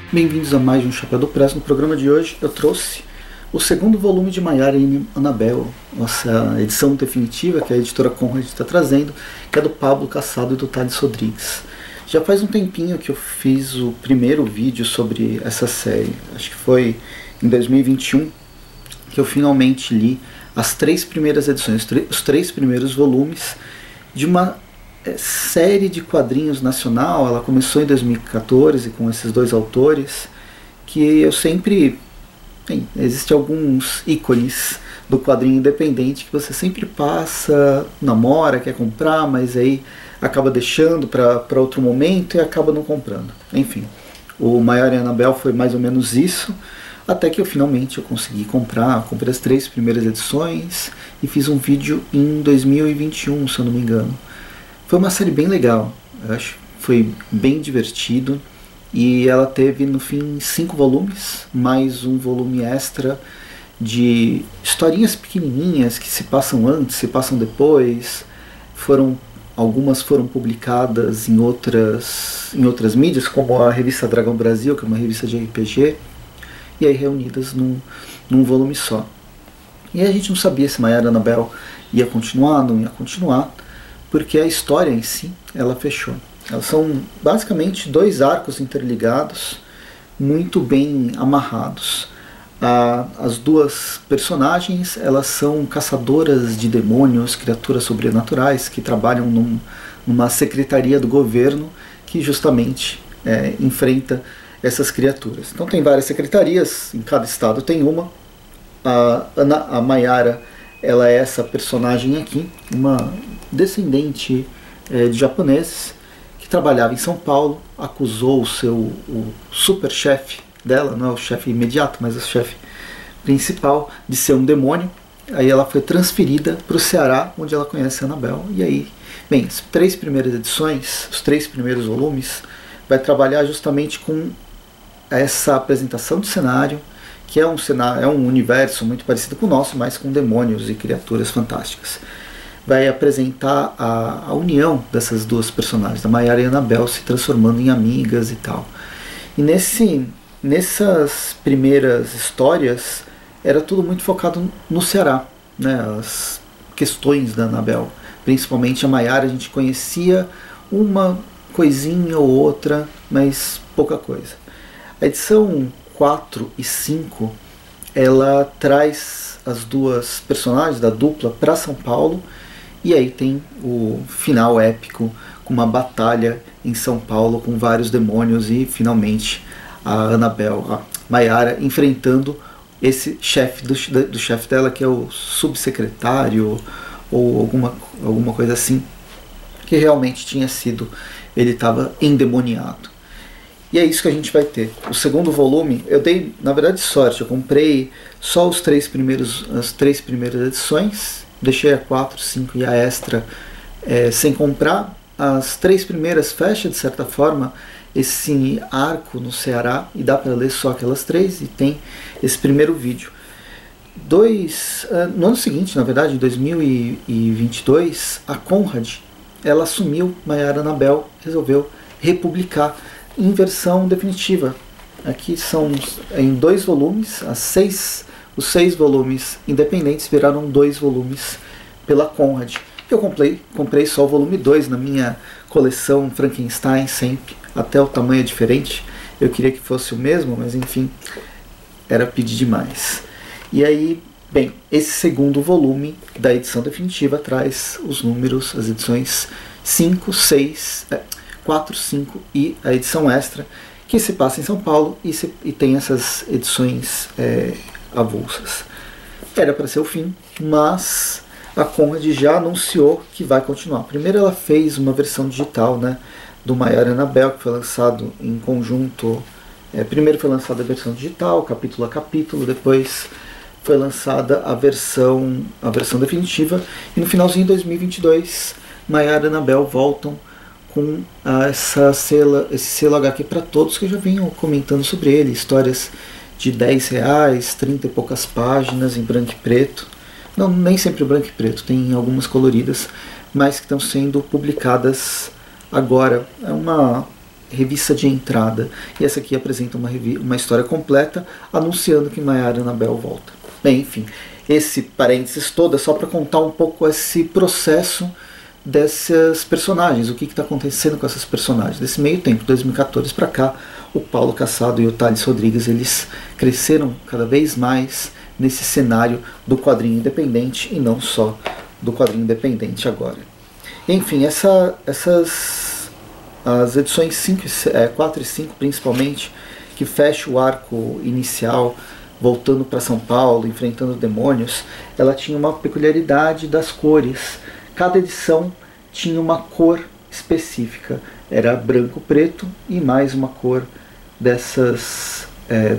Bem-vindos a mais um Chapéu do Press. No programa de hoje eu trouxe o segundo volume de Maiara e Anabel, nossa edição definitiva que a editora Conrad está trazendo, que é do Pablo Cassado e do Thales Rodrigues. Já faz um tempinho que eu fiz o primeiro vídeo sobre essa série, acho que foi em 2021 que eu finalmente li as 3 primeiras edições, os 3 primeiros volumes de uma série de quadrinhos nacional. Ela começou em 2014 com esses 2 autores que eu sempre... existem alguns ícones do quadrinho independente que você sempre passa, namora, quer comprar, mas aí acaba deixando para outro momento e acaba não comprando. Enfim, o Maiara e Anabel foi mais ou menos isso, até que eu finalmente consegui comprar. Comprei as 3 primeiras edições e fiz um vídeo em 2021, se eu não me engano. Foi uma série bem legal, eu acho que foi bem divertido, e ela teve no fim 5 volumes, mais um volume extra de historinhas pequenininhas que se passam antes, se passam depois. Algumas foram publicadas em outras mídias, como a revista Dragão Brasil, que é uma revista de RPG, e aí reunidas num volume só. E a gente não sabia se Maiara e Anabel ia continuar, não ia continuar, porque a história em si, ela fechou. Elas são basicamente 2 arcos interligados, muito bem amarrados. As 2 personagens, elas são caçadoras de demônios, criaturas sobrenaturais, que trabalham numa secretaria do governo que justamente enfrenta essas criaturas. Então tem várias secretarias, em cada estado tem uma. A Maiara, ela é essa personagem aqui, uma descendente de japoneses, que trabalhava em São Paulo, acusou o super-chefe dela, não é o chefe imediato, mas o chefe principal, de ser um demônio. Aí ela foi transferida para o Ceará, onde ela conhece a Anabel. E aí, bem, as 3 primeiras edições, os 3 primeiros volumes, vai trabalhar justamente com essa apresentação do cenário, que é um universo muito parecido com o nosso, mas com demônios e criaturas fantásticas. Vai apresentar a união dessas 2 personagens, da Maiara e Anabel, se transformando em amigas e tal. E nessas primeiras histórias era tudo muito focado no Ceará, né? As questões da Anabel, principalmente a Maiara, a gente conhecia uma coisinha ou outra, mas pouca coisa. A edição 4 e 5, ela traz as 2 personagens da dupla para São Paulo, e aí tem o final épico com uma batalha em São Paulo com vários demônios e finalmente a Anabel, a Maiara, enfrentando esse chefe do chefe dela, que é o subsecretário ou alguma coisa assim, que realmente tinha sido, ele estava endemoniado. E é isso que a gente vai ter. O segundo volume, eu dei, na verdade, sorte. Eu comprei só as 3 primeiras edições, deixei a 4, 5 e a extra sem comprar. As 3 primeiras fecha, de certa forma, esse arco no Ceará, e dá para ler só aquelas 3, e tem esse primeiro vídeo. No ano seguinte, na verdade, em 2022, a Conrad, ela assumiu Maiara e Anabel, resolveu republicar em versão definitiva. Aqui são em 2 volumes, os 6 volumes independentes viraram 2 volumes pela Conrad. Eu comprei só o volume 2 na minha coleção Frankenstein, sempre, até o tamanho é diferente. Eu queria que fosse o mesmo, mas enfim, era pedir demais. E aí, bem, esse segundo volume da edição definitiva traz os números, as edições 5, 6... 4, 5 e a edição extra, que se passa em São Paulo e tem essas edições avulsas. Era para ser o fim, mas a Conrad já anunciou que vai continuar. Primeiro ela fez uma versão digital, né, do Maiara e Anabel, que foi lançado em conjunto. Primeiro foi lançada a versão digital, capítulo a capítulo, depois foi lançada a versão definitiva, e no finalzinho de 2022, Maiara e Anabel voltam com esse selo HQ para todos, que eu já venho comentando sobre ele. Histórias de R$10, 30 e poucas páginas em branco e preto. Não, nem sempre branco e preto, tem algumas coloridas, mas que estão sendo publicadas agora. É uma revista de entrada. E essa aqui apresenta uma história completa, anunciando que Maiara e Anabel volta. Bem, enfim, esse parênteses todo é só para contar um pouco esse processo dessas personagens, o que está acontecendo com essas personagens. Desse meio tempo, 2014 para cá, o Paulo Cassado e o Thales Rodrigues, eles cresceram cada vez mais nesse cenário do quadrinho independente e não só do quadrinho independente agora. Enfim, as edições 4 e 5 principalmente, que fecha o arco inicial voltando para São Paulo, enfrentando demônios, ela tinha uma peculiaridade das cores. Cada edição tinha uma cor específica, era branco, preto e mais uma cor dessas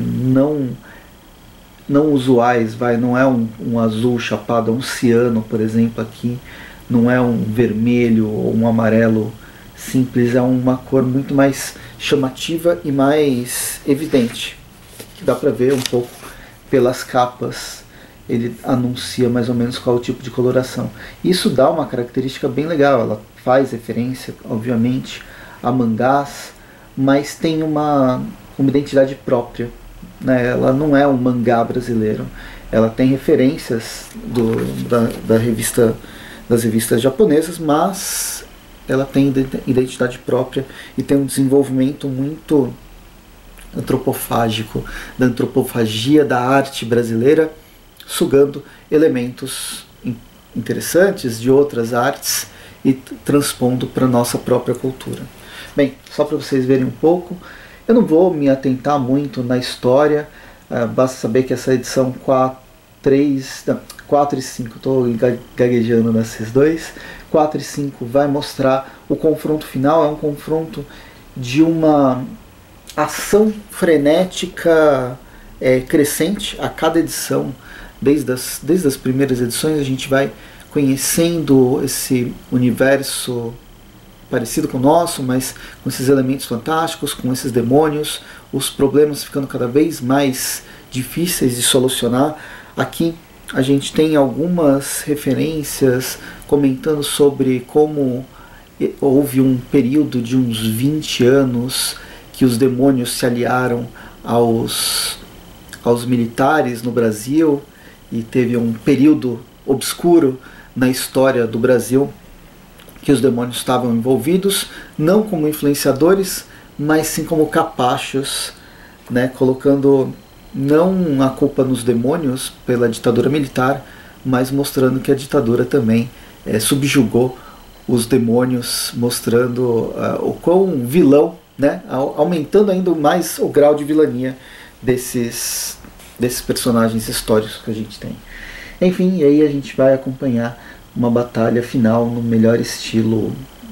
não usuais, não é um azul chapado, é um ciano, por exemplo, aqui, não é um vermelho ou um amarelo simples, é uma cor muito mais chamativa e mais evidente, que dá para ver um pouco pelas capas. Ele anuncia mais ou menos qual é o tipo de coloração. Isso dá uma característica bem legal, ela faz referência, obviamente, a mangás, mas tem uma identidade própria, né? Ela não é um mangá brasileiro, ela tem referências das revistas japonesas, mas ela tem identidade própria e tem um desenvolvimento muito antropofágico, da antropofagia da arte brasileira, sugando elementos interessantes de outras artes e transpondo para a nossa própria cultura. Bem, só para vocês verem um pouco, eu não vou me atentar muito na história, basta saber que essa edição 4 e 5, estou gaguejando nesses dois, 4 e 5 vai mostrar o confronto final, é um confronto de uma ação frenética crescente a cada edição. Desde as primeiras edições a gente vai conhecendo esse universo parecido com o nosso, mas com esses elementos fantásticos, com esses demônios, os problemas ficando cada vez mais difíceis de solucionar. Aqui a gente tem algumas referências comentando sobre como houve um período de uns 20 anos que os demônios se aliaram aos militares no Brasil, e teve um período obscuro na história do Brasil que os demônios estavam envolvidos, não como influenciadores, mas sim como capachos, né, colocando não a culpa nos demônios pela ditadura militar, mas mostrando que a ditadura também subjugou os demônios, mostrando o quão vilão, né, aumentando ainda mais o grau de vilania desses personagens históricos que a gente tem. Enfim, e aí a gente vai acompanhar uma batalha final no melhor estilo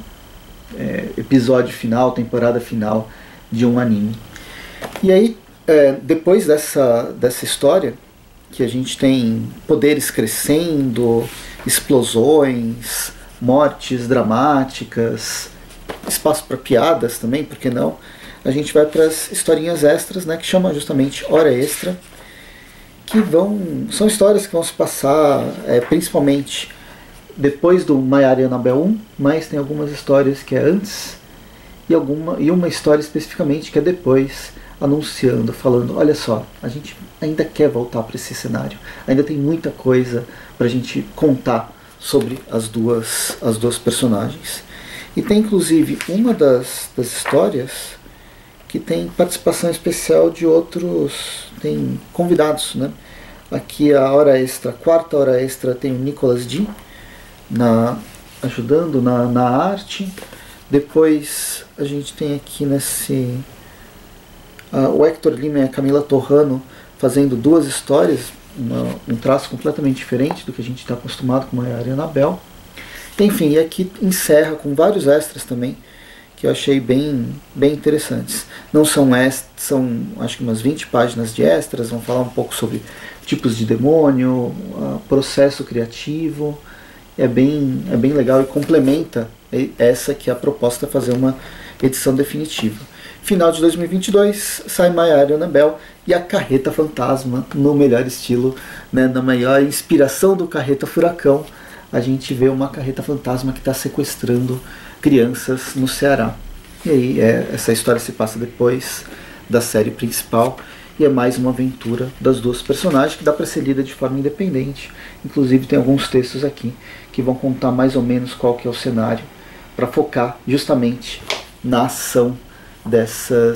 episódio final, temporada final de um anime. E aí, depois dessa história, que a gente tem poderes crescendo, explosões, mortes dramáticas, espaço para piadas também, por que não? A gente vai para as historinhas extras, né, que chama justamente Hora Extra, que são histórias que vão se passar principalmente depois do Maiara e Anabel 1, mas tem algumas histórias que é antes e uma história especificamente que é depois, anunciando, falando, olha só, a gente ainda quer voltar para esse cenário, ainda tem muita coisa para a gente contar sobre as duas personagens. E tem inclusive uma das histórias que tem participação especial de outros, tem convidados, né? Aqui a hora extra, a quarta hora extra, tem o Nicolas D ajudando na arte. Depois a gente tem aqui o Hector Lima e a Camila Torrano fazendo duas histórias, um traço completamente diferente do que a gente está acostumado com Maiara e Anabel. Enfim, e aqui encerra com vários extras também, que eu achei bem interessantes. Não são extras, são acho que umas 20 páginas de extras, vão falar um pouco sobre tipos de demônio, processo criativo. É bem legal e complementa essa que é a proposta, fazer uma edição definitiva. Final de 2022, sai Maiara e Anabel e a Carreta Fantasma, no melhor estilo, né, na maior inspiração do Carreta Furacão. A gente vê uma carreta fantasma que está sequestrando crianças no Ceará. E aí essa história se passa depois da série principal e é mais uma aventura das duas personagens que dá para ser lida de forma independente. Inclusive tem alguns textos aqui que vão contar mais ou menos qual que é o cenário para focar justamente na ação dessa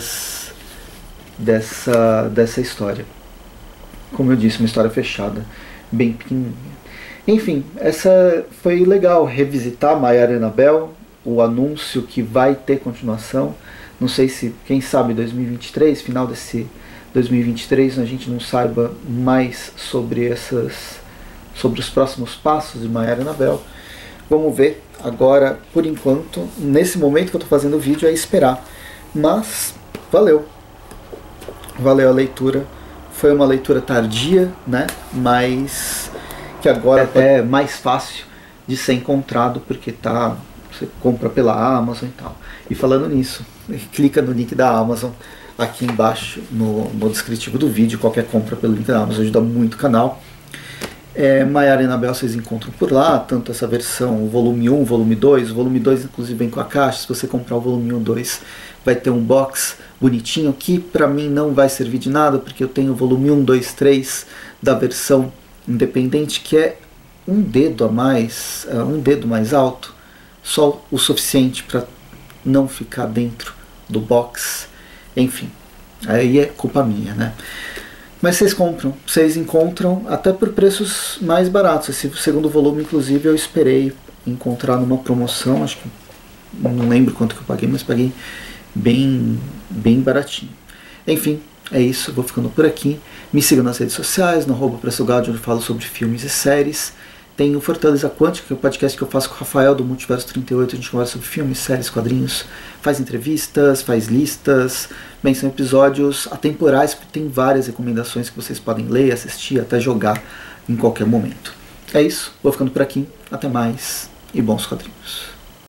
história. Como eu disse, uma história fechada, bem pequenininha. Enfim, essa foi legal revisitar Maiara e Anabel, o anúncio que vai ter continuação. Não sei se, quem sabe 2023, final desse 2023, a gente não saiba mais sobre os próximos passos de Maiara e Anabel. Vamos ver. Agora, por enquanto, nesse momento que eu estou fazendo o vídeo, é esperar. Mas, valeu. Valeu a leitura. Foi uma leitura tardia, né? Mas que agora é mais fácil de ser encontrado, porque você compra pela Amazon e tal. E falando nisso, clica no link da Amazon aqui embaixo no descritivo do vídeo. Qualquer compra pelo link da Amazon ajuda muito o canal. Maiara e Anabel vocês encontram por lá, tanto essa versão, o volume 1, volume 2. O volume 2 inclusive vem com a caixa. Se você comprar o volume 1 2, vai ter um box bonitinho, que pra mim não vai servir de nada, porque eu tenho o volume 1, 2, 3 da versão independente, que é um dedo a mais, um dedo mais alto, só o suficiente para não ficar dentro do box. Enfim, aí é culpa minha, né? Mas vocês encontram até por preços mais baratos. Esse segundo volume, inclusive, eu esperei encontrar numa promoção, acho que não lembro quanto que eu paguei, mas paguei bem baratinho. Enfim, é isso, vou ficando por aqui. Me siga nas redes sociais, no @PressoGaudio, onde eu falo sobre filmes e séries. Tem o Fortaleza Quântica, que é o podcast que eu faço com o Rafael do Multiverso 38, a gente conversa sobre filmes, séries, quadrinhos, faz entrevistas, faz listas. Bem, são episódios atemporais, porque tem várias recomendações que vocês podem ler, assistir, até jogar em qualquer momento. É isso, vou ficando por aqui, até mais e bons quadrinhos.